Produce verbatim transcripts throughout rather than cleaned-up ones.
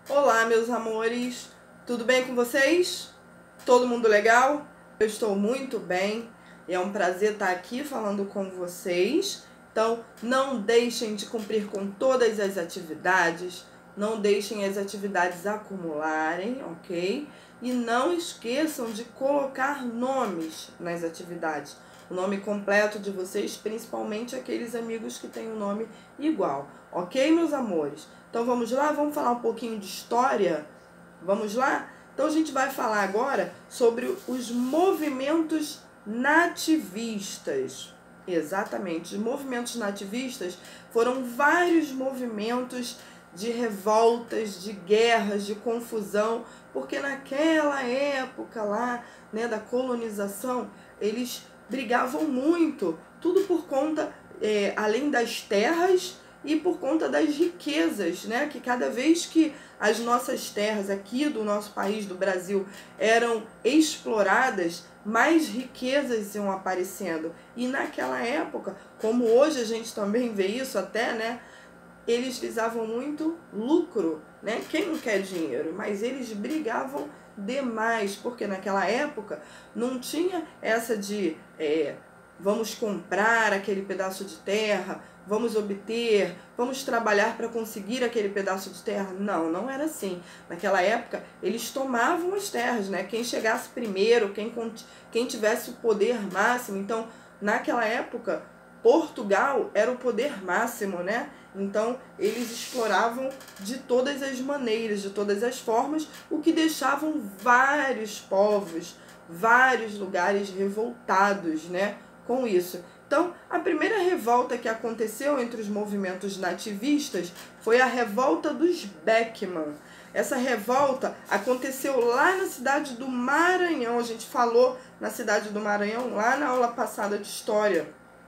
Olá, meus amores, tudo bem com vocês? Todo mundo legal? Eu estou muito bem e é um prazer estar aqui falando com vocês. Então, não deixem de cumprir com todas as atividades, não deixem as atividades acumularem, ok? E não esqueçam de colocar nomes nas atividades. O nome completo de vocês, principalmente aqueles amigos que têm um nome igual, ok, meus amores? Então vamos lá, vamos falar um pouquinho de história? Vamos lá? Então a gente vai falar agora sobre os movimentos nativistas. Exatamente, os movimentos nativistas foram vários movimentos de revoltas, de guerras, de confusão, porque naquela época lá, né, da colonização, eles brigavam muito, tudo por conta, é, além das terras, e por conta das riquezas, né? Que cada vez que as nossas terras aqui do nosso país, do Brasil, eram exploradas, mais riquezas iam aparecendo. E naquela época, como hoje a gente também vê isso até, né? Eles visavam muito lucro, né? Quem não quer dinheiro? Mas eles brigavam demais, porque naquela época não tinha essa de é, vamos comprar aquele pedaço de terra, vamos obter, vamos trabalhar para conseguir aquele pedaço de terra. Não, não era assim. Naquela época, eles tomavam as terras, né? Quem chegasse primeiro, quem, quem tivesse o poder máximo. Então, naquela época, Portugal era o poder máximo, né? Então, eles exploravam de todas as maneiras, de todas as formas, o que deixavam vários povos, vários lugares revoltados, né, com isso. Então, a primeira revolta que aconteceu entre os movimentos nativistas foi a revolta dos Beckman. Essa revolta aconteceu lá na cidade do Maranhão. A gente falou na cidade do Maranhão lá na aula passada de história.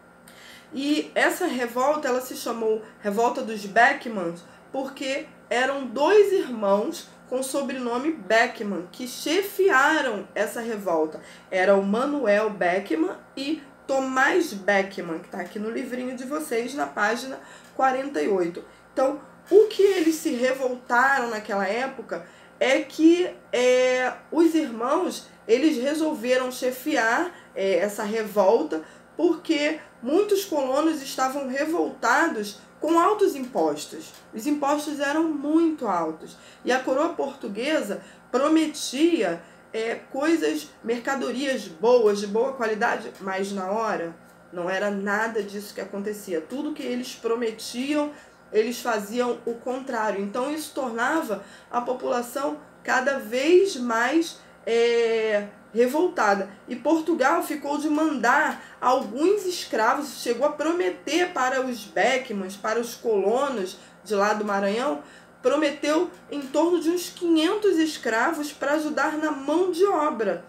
E essa revolta, ela se chamou Revolta dos Beckmans porque eram dois irmãos com o sobrenome Beckman que chefiaram essa revolta. Era o Manuel Beckman e Tomás Beckman, que está aqui no livrinho de vocês, na página quarenta e oito. Então, o que eles se revoltaram naquela época é que é, os irmãos, eles resolveram chefiar é, essa revolta porque muitos colonos estavam revoltados com altos impostos. Os impostos eram muito altos. E a coroa portuguesa prometia é, coisas, mercadorias boas, de boa qualidade, mas na hora não era nada disso que acontecia. Tudo que eles prometiam, eles faziam o contrário. Então isso tornava a população cada vez mais é, revoltada. E Portugal ficou de mandar alguns escravos, chegou a prometer para os Beckmans, para os colonos de lá do Maranhão, prometeu em torno de uns quinhentos escravos para ajudar na mão de obra.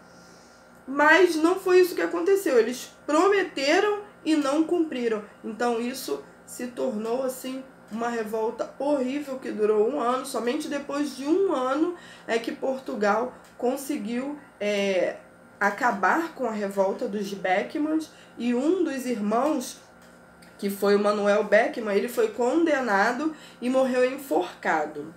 Mas não foi isso que aconteceu. Eles prometeram e não cumpriram. Então isso se tornou assim uma revolta horrível que durou um ano. Somente depois de um ano é que Portugal conseguiu é, acabar com a revolta dos Beckmans, e um dos irmãos, que foi o Manuel Beckman, ele foi condenado e morreu enforcado.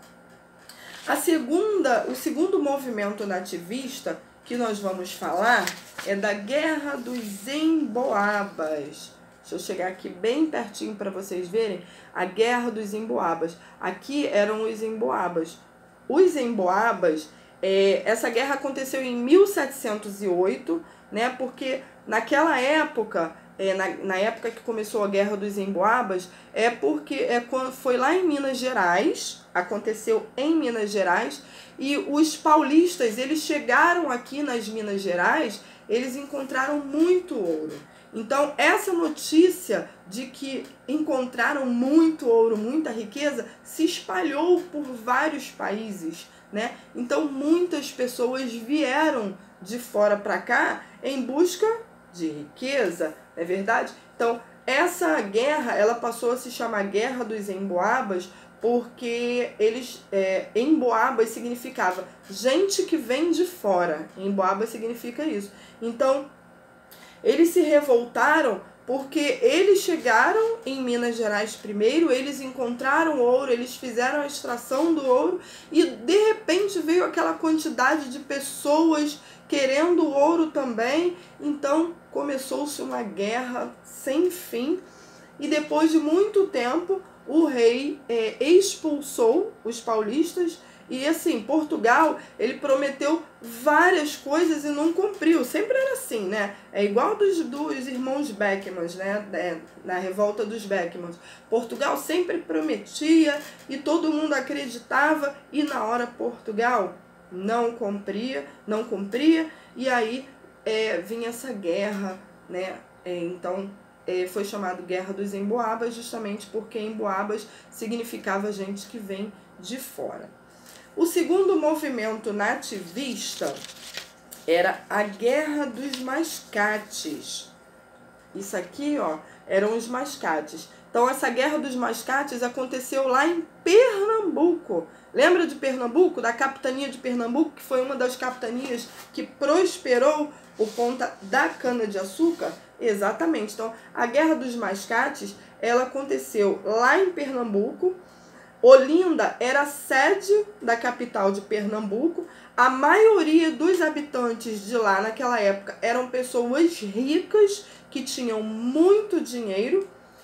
A segunda, o segundo movimento nativista que nós vamos falar é da Guerra dos Emboabas. Deixa eu chegar aqui bem pertinho para vocês verem. A Guerra dos Emboabas. Aqui eram os Emboabas. Os Emboabas, é, essa guerra aconteceu em mil setecentos e oito, né, porque naquela época, é, na, na época que começou a Guerra dos Emboabas, é porque é, quando foi lá em Minas Gerais, aconteceu em Minas Gerais, e os paulistas, eles chegaram aqui nas Minas Gerais, eles encontraram muito ouro. Então, essa notícia de que encontraram muito ouro, muita riqueza, se espalhou por vários países, né? Então, muitas pessoas vieram de fora para cá em busca de riqueza, não é verdade? Então, essa guerra, ela passou a se chamar Guerra dos Emboabas, porque eles, é, Emboabas significava gente que vem de fora. Emboabas significa isso. Então, eles se revoltaram porque eles chegaram em Minas Gerais primeiro, eles encontraram ouro, eles fizeram a extração do ouro e de repente veio aquela quantidade de pessoas querendo ouro também, então começou-se uma guerra sem fim e depois de muito tempo o rei é, expulsou os paulistas. E assim, Portugal, ele prometeu várias coisas e não cumpriu. Sempre era assim, né? É igual dos, dos irmãos Beckmans, né? É, na revolta dos Beckmans. Portugal sempre prometia e todo mundo acreditava e na hora Portugal não cumpria, não cumpria e aí é, vinha essa guerra, né? É, então é, foi chamado Guerra dos Emboabas justamente porque Emboabas significava gente que vem de fora. O segundo movimento nativista era a Guerra dos Mascates. Isso aqui, ó, eram os mascates. Então, essa Guerra dos Mascates aconteceu lá em Pernambuco. Lembra de Pernambuco? Da capitania de Pernambuco, que foi uma das capitanias que prosperou por conta da cana-de-açúcar? Exatamente. Então, a Guerra dos Mascates, ela aconteceu lá em Pernambuco. Olinda era a sede da capital de Pernambuco. A maioria dos habitantes de lá naquela época eram pessoas ricas que tinham muito dinheiro.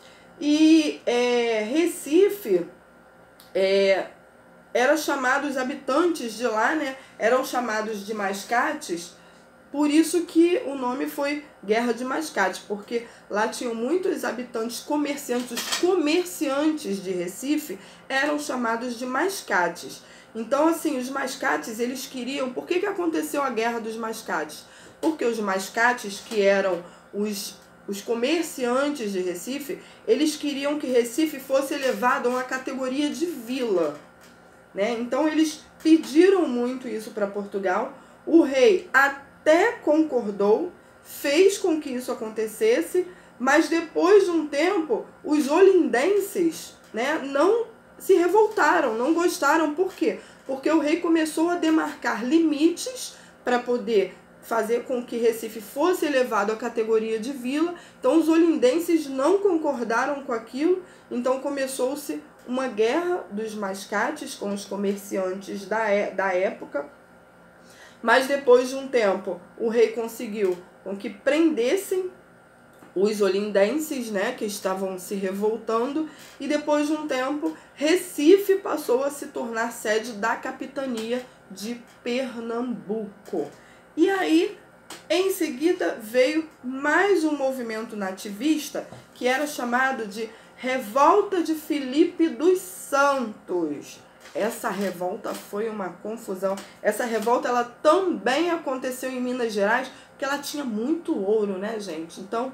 E é, Recife é, era chamado, os habitantes de lá, né, eram chamados de mascates. Por isso que o nome foi Guerra de Mascates, porque lá tinham muitos habitantes comerciantes, os comerciantes de Recife eram chamados de mascates. Então, assim, os mascates, eles queriam... Por que que aconteceu a Guerra dos Mascates? Porque os mascates, que eram os, os comerciantes de Recife, eles queriam que Recife fosse elevado a uma categoria de vila, né? Então, eles pediram muito isso para Portugal. O rei até até concordou, fez com que isso acontecesse, mas depois de um tempo, os olindenses, né, não se revoltaram, não gostaram. Por quê? Porque o rei começou a demarcar limites para poder fazer com que Recife fosse elevado à categoria de vila. Então, os olindenses não concordaram com aquilo, então começou-se uma guerra dos mascates com os comerciantes da, é, da época. Mas depois de um tempo, o rei conseguiu com que prendessem os olindenses, né, que estavam se revoltando, e depois de um tempo, Recife passou a se tornar sede da capitania de Pernambuco. E aí, em seguida, veio mais um movimento nativista, que era chamado de Revolta de Filipe dos Santos. Essa revolta foi uma confusão. Essa revolta, ela também aconteceu em Minas Gerais, porque ela tinha muito ouro, né, gente? Então,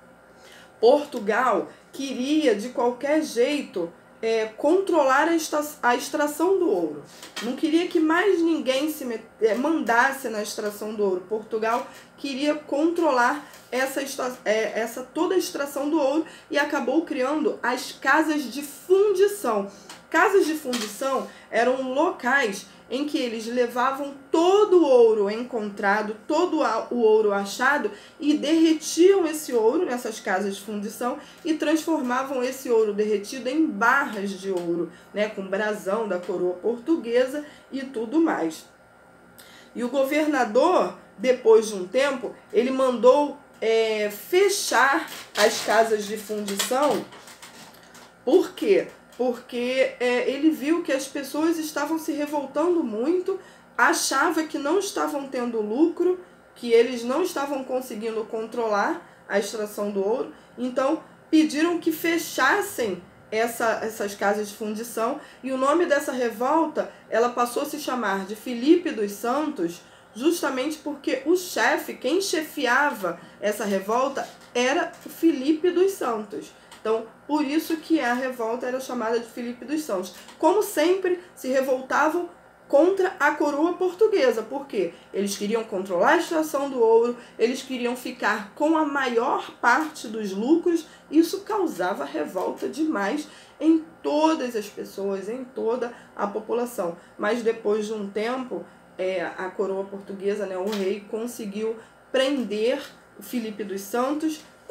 Portugal queria, de qualquer jeito, é, controlar a, extra, a extração do ouro. Não queria que mais ninguém se met, é, mandasse na extração do ouro. Portugal queria controlar essa, é, essa toda a extração do ouro e acabou criando as casas de fundição. Casas de fundição eram locais em que eles levavam todo o ouro encontrado, todo o ouro achado e derretiam esse ouro nessas casas de fundição e transformavam esse ouro derretido em barras de ouro, né, com brasão da coroa portuguesa e tudo mais. E o governador, depois de um tempo, ele mandou é, fechar as casas de fundição. Por quê? Porque é, ele viu que as pessoas estavam se revoltando muito, achava que não estavam tendo lucro, que eles não estavam conseguindo controlar a extração do ouro, então pediram que fechassem essa, essas casas de fundição, e o nome dessa revolta, ela passou a se chamar de Filipe dos Santos, justamente porque o chefe, quem chefiava essa revolta, era o Filipe dos Santos. Então, por isso que a revolta era chamada de Filipe dos Santos. Como sempre, se revoltavam contra a coroa portuguesa. Por quê? Eles queriam controlar a extração do ouro, eles queriam ficar com a maior parte dos lucros. Isso causava revolta demais em todas as pessoas, em toda a população. Mas depois de um tempo, é, a coroa portuguesa, né, o rei, conseguiu prender o Filipe dos Santos,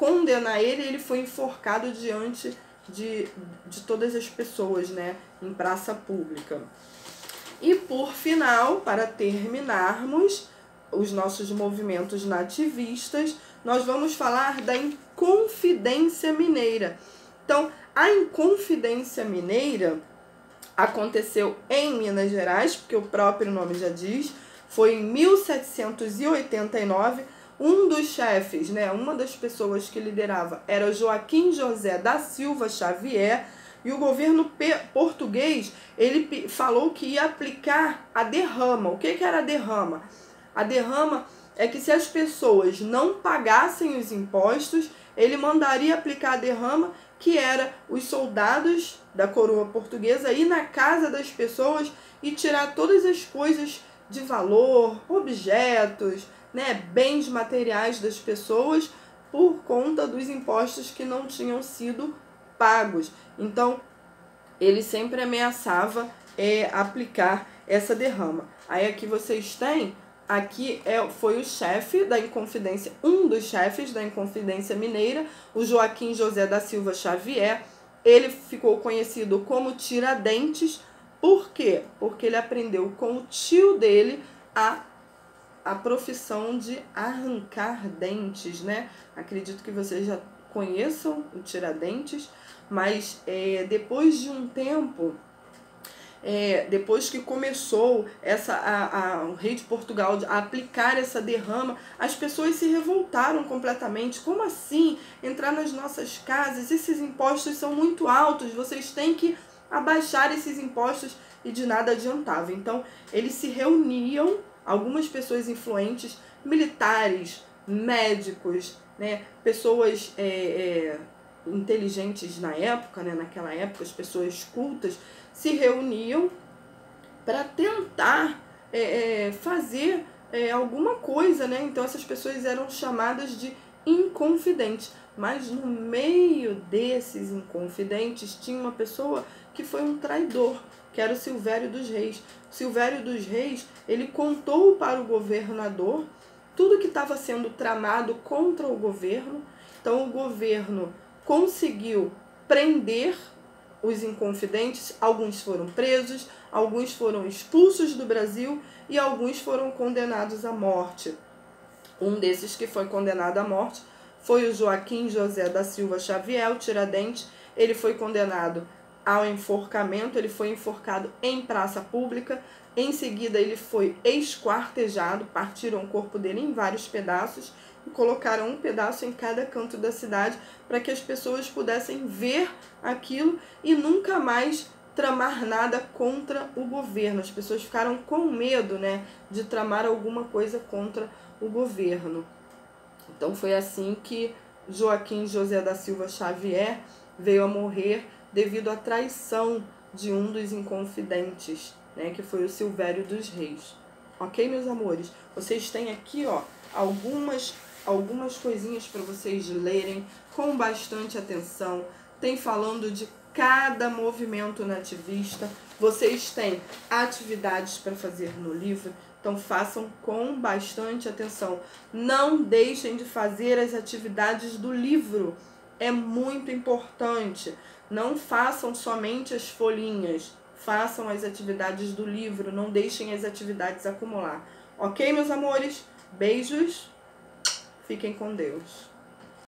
condenar ele, ele foi enforcado diante de, de todas as pessoas, né, em praça pública. E por final, para terminarmos os nossos movimentos nativistas, nós vamos falar da Inconfidência Mineira. Então, a Inconfidência Mineira aconteceu em Minas Gerais, porque o próprio nome já diz, foi em mil setecentos e oitenta e nove. Um dos chefes, né, uma das pessoas que liderava era Joaquim José da Silva Xavier, e o governo português, ele falou que ia aplicar a derrama. O que que era a derrama? A derrama é que se as pessoas não pagassem os impostos, ele mandaria aplicar a derrama, que era os soldados da coroa portuguesa ir na casa das pessoas e tirar todas as coisas de valor, objetos, né, bens materiais das pessoas por conta dos impostos que não tinham sido pagos. Então, ele sempre ameaçava é, aplicar essa derrama. Aí aqui vocês têm, aqui é, foi o chefe da Inconfidência, um dos chefes da Inconfidência Mineira, o Joaquim José da Silva Xavier. Ele ficou conhecido como Tiradentes. Por quê? Porque ele aprendeu com o tio dele a a profissão de arrancar dentes, né? Acredito que vocês já conheçam o Tiradentes, mas é, depois de um tempo, é, depois que começou essa, a, a, o rei de Portugal a aplicar essa derrama, as pessoas se revoltaram completamente. Como assim? Entrar nas nossas casas, esses impostos são muito altos, vocês têm que abaixar esses impostos, e de nada adiantava. Então, eles se reuniam, algumas pessoas influentes, militares, médicos, né, pessoas é, é, inteligentes na época, né, naquela época, as pessoas cultas, se reuniam para tentar é, é, fazer é, alguma coisa, né? Então essas pessoas eram chamadas de inconfidentes. Mas no meio desses inconfidentes tinha uma pessoa que foi um traidor, que era o Silvério dos Reis. Silvério dos Reis, ele contou para o governador tudo que estava sendo tramado contra o governo. Então o governo conseguiu prender os inconfidentes, alguns foram presos, alguns foram expulsos do Brasil e alguns foram condenados à morte. Um desses que foi condenado à morte foi o Joaquim José da Silva Xavier, o Tiradentes. Ele foi condenado ao enforcamento, ele foi enforcado em praça pública. Em seguida ele foi esquartejado, partiram o corpo dele em vários pedaços e colocaram um pedaço em cada canto da cidade para que as pessoas pudessem ver aquilo e nunca mais tramar nada contra o governo. As pessoas ficaram com medo, né, de tramar alguma coisa contra o governo. Então foi assim que Joaquim José da Silva Xavier veio a morrer devido à traição de um dos inconfidentes, né, que foi o Silvério dos Reis. Ok, meus amores? Vocês têm aqui, ó, algumas, algumas coisinhas para vocês lerem com bastante atenção. Tem falando de cada movimento nativista. Vocês têm atividades para fazer no livro, então façam com bastante atenção. Não deixem de fazer as atividades do livro. É muito importante. Não façam somente as folhinhas. Façam as atividades do livro. Não deixem as atividades acumular. Ok, meus amores? Beijos. Fiquem com Deus.